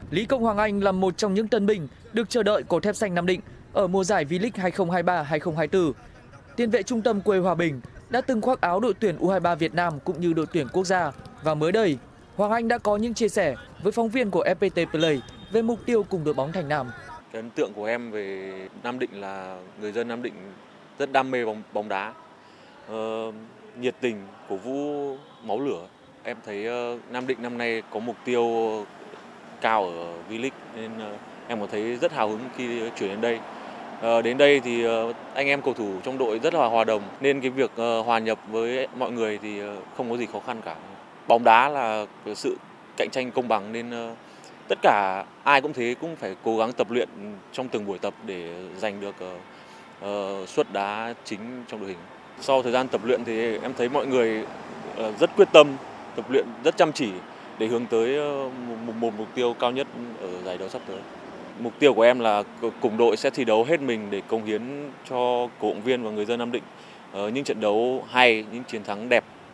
Lý Công Hoàng Anh là một trong những tân binh được chờ đợi của Thép Xanh Nam Định ở mùa giải V-League 2023-2024. Tiền vệ trung tâm quê Hòa Bình đã từng khoác áo đội tuyển U23 Việt Nam cũng như đội tuyển quốc gia, và mới đây, Hoàng Anh đã có những chia sẻ với phóng viên của FPT Play về mục tiêu cùng đội bóng Thành Nam. Cái ấn tượng của em về Nam Định là người dân Nam Định rất đam mê bóng đá, nhiệt tình, cổ vũ máu lửa. Em thấy Nam Định năm nay có mục tiêu cao ở V-League nên em có thấy rất hào hứng khi chuyển đến đây. Đến đây thì anh em cầu thủ trong đội rất là hòa đồng nên cái việc hòa nhập với mọi người thì không có gì khó khăn cả. Bóng đá là sự cạnh tranh công bằng nên tất cả ai cũng thế, cũng phải cố gắng tập luyện trong từng buổi tập để giành được suất đá chính trong đội hình. Sau thời gian tập luyện thì em thấy mọi người rất quyết tâm, tập luyện rất chăm chỉ để hướng tới một mục tiêu cao nhất ở giải đấu sắp tới. Mục tiêu của em là cùng đội sẽ thi đấu hết mình để cống hiến cho cổ động viên và người dân Nam Định những trận đấu hay, những chiến thắng đẹp.